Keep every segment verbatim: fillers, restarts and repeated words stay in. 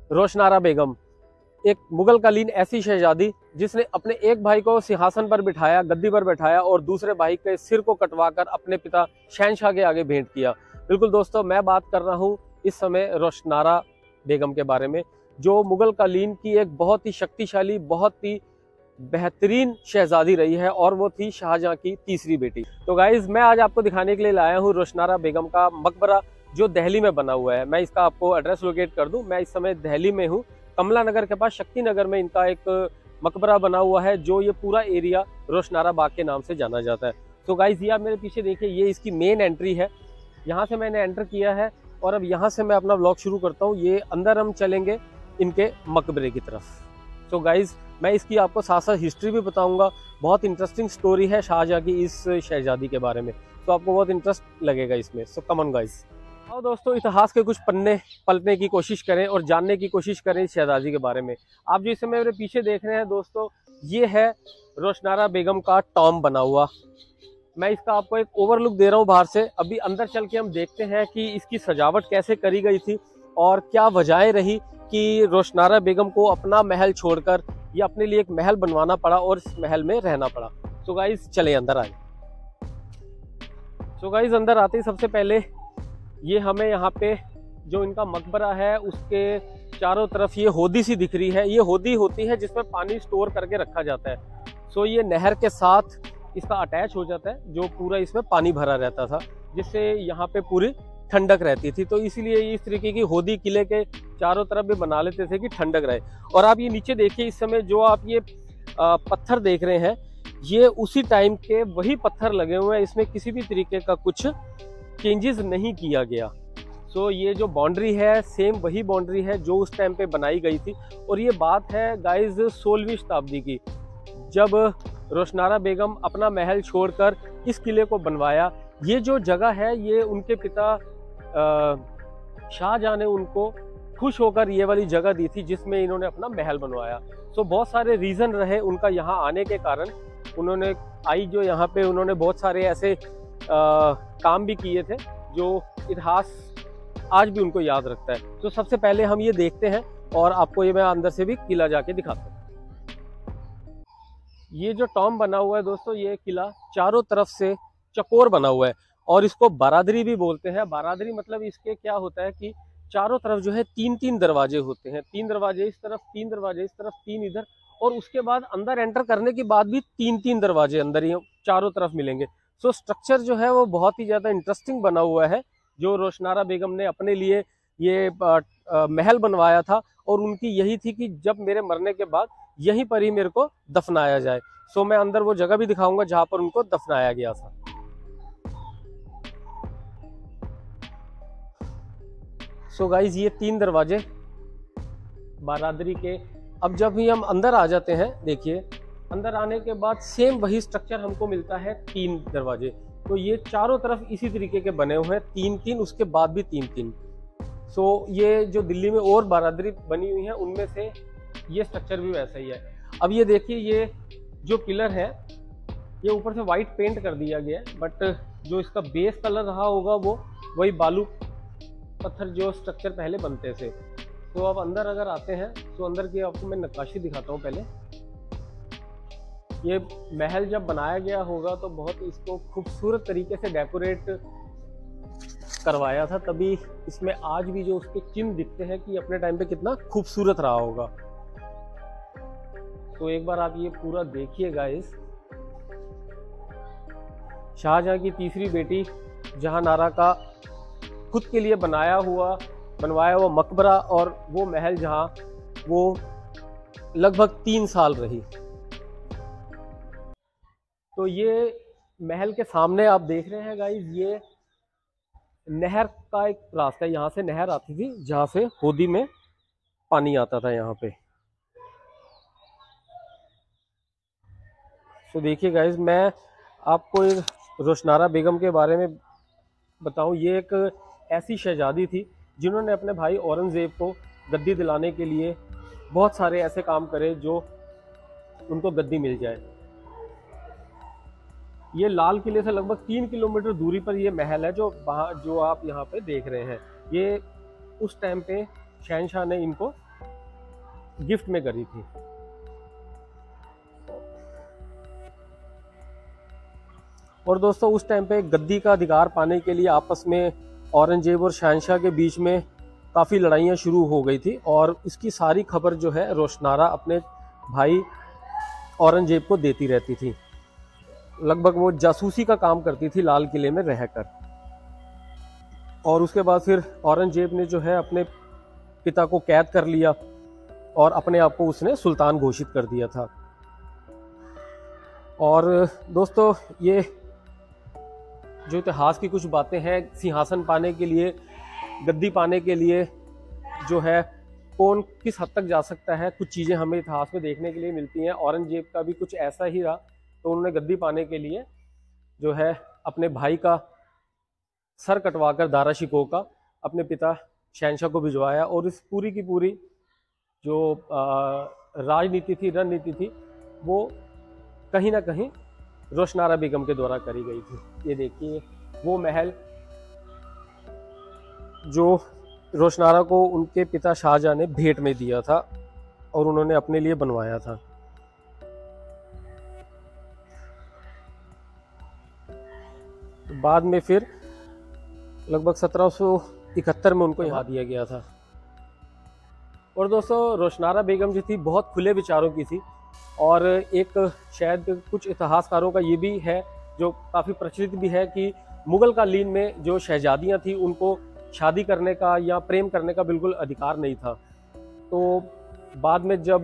रोशनारा बेगम एक मुगल कालीन ऐसी शहजादी जिसने अपने एक भाई को सिंहासन पर बिठाया, गद्दी पर बैठाया और दूसरे भाई के सिर को कटवाकर अपने पिता शहनशाह के आगे भेंट किया। बिल्कुल दोस्तों, मैं बात कर रहा हूँ इस समय रोशनारा बेगम के बारे में, जो मुगल कालीन की एक बहुत ही शक्तिशाली, बहुत ही बेहतरीन शहजादी रही है और वो थी शाहजहां की तीसरी बेटी। तो गाइज, मैं आज आपको दिखाने के लिए लाया हूँ रोशनारा बेगम का मकबरा जो दिल्ली में बना हुआ है। मैं इसका आपको एड्रेस लोकेट कर दूं। मैं इस समय दिल्ली में हूँ, कमला नगर के पास शक्ति नगर में इनका एक मकबरा बना हुआ है, जो ये पूरा एरिया रोशनारा बाग के नाम से जाना जाता है। तो गाइज, ये आप मेरे पीछे देखिए, ये इसकी मेन एंट्री है। यहाँ से मैंने एंटर किया है और अब यहाँ से मैं अपना व्लॉग शुरू करता हूँ। ये अंदर हम चलेंगे इनके मकबरे की तरफ। तो गाइज, मैं इसकी आपको साथ साथ हिस्ट्री भी बताऊंगा। बहुत इंटरेस्टिंग स्टोरी है शाहजहां की इस शहजादी के बारे में, तो आपको बहुत इंटरेस्ट लगेगा इसमें। सो कम ऑन गाइज, आओ दोस्तों, इतिहास के कुछ पन्ने पलटने की कोशिश करें और जानने की कोशिश करें इस शहजादी के बारे में। आप जो इस समय मेरे पीछे देख रहे हैं दोस्तों, ये है रोशनारा बेगम का टॉम बना हुआ। मैं इसका आपको एक ओवरलुक दे रहा हूँ बाहर से। अभी अंदर चल के हम देखते हैं कि इसकी सजावट कैसे करी गई थी और क्या वजह रही कि रोशनारा बेगम को अपना महल छोड़कर ये अपने लिए एक महल बनवाना पड़ा और इस महल में रहना पड़ा। तो गाइज, चले अंदर आए। तो गाइज, अंदर आते ही सबसे पहले ये हमें यहाँ पे जो इनका मकबरा है उसके चारों तरफ ये होदी सी दिख रही है। ये होदी होती है जिसमें पानी स्टोर करके रखा जाता है। सो ये नहर के साथ इसका अटैच हो जाता है, जो पूरा इसमें पानी भरा रहता था, जिससे यहाँ पे पूरी ठंडक रहती थी। तो इसीलिए इस तरीके की होदी किले के चारों तरफ भी बना लेते थे कि ठंडक रहे। और आप ये नीचे देखिए, इस समय जो आप ये पत्थर देख रहे हैं, ये उसी टाइम के वही पत्थर लगे हुए हैं। इसमें किसी भी तरीके का कुछ चेंजेस नहीं किया गया। सो so, ये जो बाउंड्री है सेम वही बाउंड्री है जो उस टाइम पे बनाई गई थी। और ये बात है गाइज सोलहवीं शताब्दी की, जब रोशनारा बेगम अपना महल छोड़कर इस किले को बनवाया। ये जो जगह है ये उनके पिता शाहजहां ने उनको खुश होकर ये वाली जगह दी थी जिसमें इन्होंने अपना महल बनवाया। सो बहुत सारे रीज़न रहे उनका यहाँ आने के कारण। उन्होंने आई जो यहाँ पे उन्होंने बहुत सारे ऐसे आ, काम भी किए थे जो इतिहास आज भी उनको याद रखता है। तो सबसे पहले हम ये देखते हैं और आपको ये मैं अंदर से भी किला जाके दिखाता हूँ। ये जो टॉम बना हुआ है दोस्तों, ये किला चारों तरफ से चकोर बना हुआ है और इसको बारादरी भी बोलते हैं। बारादरी मतलब इसके क्या होता है कि चारों तरफ जो है तीन तीन दरवाजे होते हैं। तीन दरवाजे इस तरफ, तीन दरवाजे इस तरफ, तीन इधर, और उसके बाद अंदर एंटर करने के बाद भी तीन तीन दरवाजे अंदर ही चारों तरफ मिलेंगे। सो स्ट्रक्चर जो है वो बहुत ही ज़्यादा इंटरेस्टिंग बना हुआ है, जो रोशनारा बेगम ने अपने लिए ये महल बनवाया था। और उनकी यही थी कि जब मेरे मरने के बाद यहीं पर ही मेरे को दफनाया जाए। सो मैं अंदर वो जगह भी दिखाऊंगा जहाँ पर उनको दफनाया गया था। सो गाइज, ये तीन दरवाजे बारादरी के। अब जब भी हम अंदर आ जाते हैं, देखिए अंदर आने के बाद सेम वही स्ट्रक्चर हमको मिलता है, तीन दरवाजे। तो ये चारों तरफ इसी तरीके के बने हुए हैं, तीन तीन, उसके बाद भी तीन तीन। सो ये जो दिल्ली में और बारादरी बनी हुई है उनमें से ये स्ट्रक्चर भी वैसा ही है। अब ये देखिए, ये जो पिलर है ये ऊपर से वाइट पेंट कर दिया गया है, बट जो इसका बेस कलर रहा होगा वो वही बालू पत्थर जो स्ट्रक्चर पहले बनते थे। तो अब अंदर अगर आते हैं तो अंदर की आपको मैं नक्काशी दिखाता हूँ। पहले ये महल जब बनाया गया होगा तो बहुत इसको खूबसूरत तरीके से डेकोरेट करवाया था, तभी इसमें आज भी जो उसके चिन्ह दिखते हैं कि अपने टाइम पे कितना खूबसूरत रहा होगा। तो एक बार आप ये पूरा देखिए गाइस। शाहजहां की तीसरी बेटी जहांनारा का खुद के लिए बनाया हुआ बनवाया हुआ मकबरा और वो महल जहां वो लगभग तीन साल रही। तो ये महल के सामने आप देख रहे हैं गाइस, ये नहर का एक रास्ता है। यहाँ से नहर आती थी जहाँ से होदी में पानी आता था यहाँ पे। तो देखिए गाइस, मैं आपको रोशनारा बेगम के बारे में बताऊं। ये एक ऐसी शहजादी थी जिन्होंने अपने भाई औरंगजेब को गद्दी दिलाने के लिए बहुत सारे ऐसे काम करे जो उनको गद्दी मिल जाए। ये लाल किले से लगभग तीन किलोमीटर दूरी पर ये महल है जो वहाँ जो आप यहाँ पे देख रहे हैं। ये उस टाइम पे शहनशाह ने इनको गिफ्ट में करी थी। और दोस्तों उस टाइम पे गद्दी का अधिकार पाने के लिए आपस में औरंगजेब और शहंशाह के बीच में काफ़ी लड़ाइयाँ शुरू हो गई थी, और इसकी सारी खबर जो है रोशनारा अपने भाई औरंगजेब को देती रहती थी। लगभग वो जासूसी का काम करती थी लाल किले में रहकर। और उसके बाद फिर औरंगजेब ने जो है अपने पिता को कैद कर लिया और अपने आप को उसने सुल्तान घोषित कर दिया था। और दोस्तों ये जो इतिहास की कुछ बातें हैं, सिंहासन पाने के लिए, गद्दी पाने के लिए जो है कौन किस हद तक जा सकता है, कुछ चीज़ें हमें इतिहास में देखने के लिए मिलती हैं। औरंगजेब का भी कुछ ऐसा ही रहा, तो उन्होंने गद्दी पाने के लिए जो है अपने भाई का सर कटवाकर दारा शिकोह का अपने पिता शहंशाह को भिजवाया, और इस पूरी की पूरी जो राजनीति थी, रणनीति थी, वो कहीं ना कहीं रोशनारा बेगम के द्वारा करी गई थी। ये देखिए वो महल जो रोशनारा को उनके पिता शाहजहां ने भेंट में दिया था और उन्होंने अपने लिए बनवाया था। बाद में फिर लगभग सत्रह सौ इकहत्तर में उनको यहाँ दिया गया था। और दोस्तों रोशनारा बेगम जो थी बहुत खुले विचारों की थी, और एक शायद कुछ इतिहासकारों का ये भी है जो काफ़ी प्रचलित भी है कि मुगल कालीन में जो शहजादियाँ थी उनको शादी करने का या प्रेम करने का बिल्कुल अधिकार नहीं था। तो बाद में जब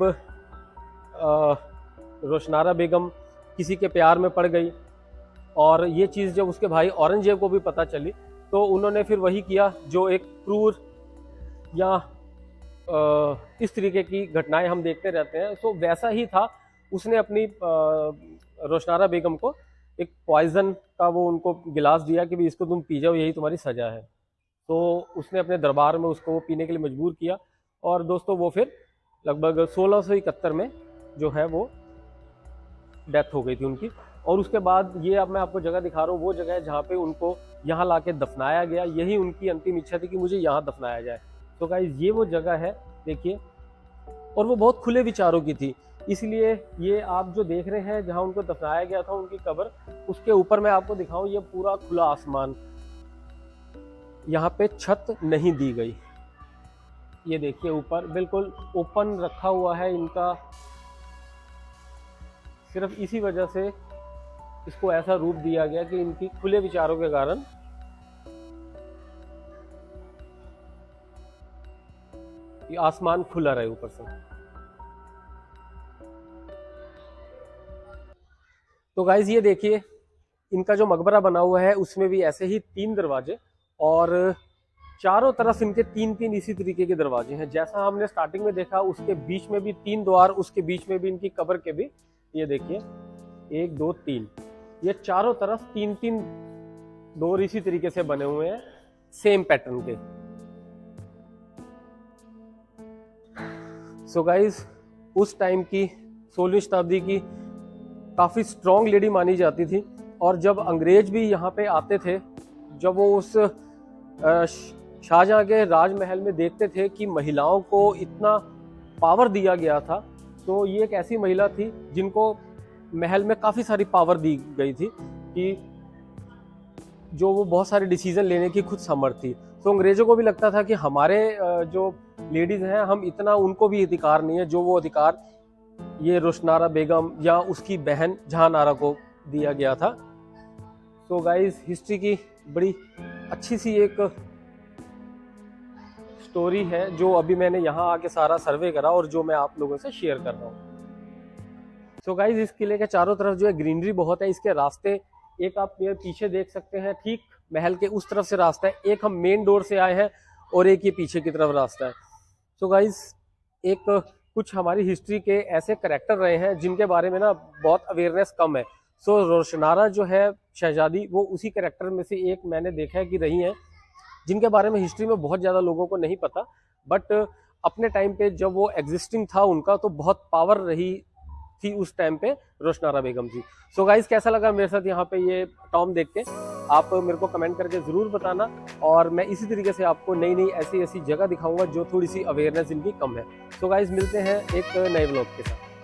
रोशनारा बेगम किसी के प्यार में पड़ गई, और ये चीज़ जब उसके भाई औरंगजेब को भी पता चली, तो उन्होंने फिर वही किया जो एक क्रूर या इस तरीके की घटनाएं हम देखते रहते हैं, सो वैसा ही था। उसने अपनी रोशनारा बेगम को एक पॉइजन का वो उनको गिलास दिया कि भी इसको तुम पी जाओ, यही तुम्हारी सजा है। तो उसने अपने दरबार में उसको पीने के लिए मजबूर किया, और दोस्तों वो फिर लगभग सोलह सौ इकहत्तर में जो है वो डेथ हो गई थी उनकी। और उसके बाद ये अब मैं आपको जगह दिखा रहा हूँ, वो जगह है जहाँ पे उनको यहाँ लाके दफनाया गया। यही उनकी अंतिम इच्छा थी कि मुझे यहाँ दफनाया जाए। तो गाइस ये वो जगह है, देखिए, और वो बहुत खुले विचारों की थी, इसलिए ये आप जो देख रहे हैं जहाँ उनको दफनाया गया था उनकी कब्र, उसके ऊपर मैं आपको दिखाऊं ये पूरा खुला आसमान, यहाँ पे छत नहीं दी गई। ये देखिए ऊपर बिल्कुल ओपन रखा हुआ है इनका, सिर्फ इसी वजह से इसको ऐसा रूप दिया गया कि इनकी खुले विचारों के कारण ये आसमान खुला रहे ऊपर से। तो गाइज ये देखिए इनका जो मकबरा बना हुआ है उसमें भी ऐसे ही तीन दरवाजे, और चारों तरफ इनके तीन तीन इसी तरीके के दरवाजे हैं। जैसा हमने स्टार्टिंग में देखा उसके बीच में भी तीन द्वार, उसके बीच में भी इनकी कब्र के भी, ये देखिए एक दो तीन, ये चारों तरफ तीन तीन डोर इसी तरीके से बने हुए हैं सेम पैटर्न के। सो गाइज उस टाइम की सोलहवीं शताब्दी की काफ़ी स्ट्रॉन्ग लेडी मानी जाती थी, और जब अंग्रेज भी यहाँ पे आते थे, जब वो उस शाहजहां के राजमहल में देखते थे कि महिलाओं को इतना पावर दिया गया था, तो ये एक ऐसी महिला थी जिनको महल में काफ़ी सारी पावर दी गई थी कि जो वो बहुत सारे डिसीजन लेने की खुद समर्थ थी। तो अंग्रेजों को भी लगता था कि हमारे जो लेडीज़ हैं हम इतना, उनको भी अधिकार नहीं है जो वो अधिकार ये रोशनारा बेगम या उसकी बहन जहांनारा को दिया गया था। तो गाइस हिस्ट्री की बड़ी अच्छी सी एक स्टोरी है जो अभी मैंने यहाँ आके सारा सर्वे करा और जो मैं आप लोगों से शेयर कर रहा हूँ। तो गाइस इस किले के चारों तरफ जो है ग्रीनरी बहुत है। इसके रास्ते एक आप मेरे पीछे देख सकते हैं, ठीक महल के उस तरफ से रास्ता है, एक हम मेन डोर से आए हैं और एक ये पीछे की तरफ रास्ता है। तो गाइस एक कुछ हमारी हिस्ट्री के ऐसे करैक्टर रहे हैं जिनके बारे में ना बहुत अवेयरनेस कम है। सो रोशनारा जो है शहजादी, वो उसी करैक्टर में से एक मैंने देखा है कि रही हैं, जिनके बारे में हिस्ट्री में बहुत ज़्यादा लोगों को नहीं पता, बट अपने टाइम पे जब वो एग्जिस्टिंग था उनका तो बहुत पावर रही थी उस टाइम पे रोशनारा बेगम जी। सो गाइस, कैसा लगा मेरे साथ यहाँ पे ये टॉम देख के, आप मेरे को कमेंट करके जरूर बताना। और मैं इसी तरीके से आपको नई नई ऐसी ऐसी जगह दिखाऊंगा जो थोड़ी सी अवेयरनेस इनकी कम है। सो गाइस, मिलते हैं एक नए व्लॉग के साथ।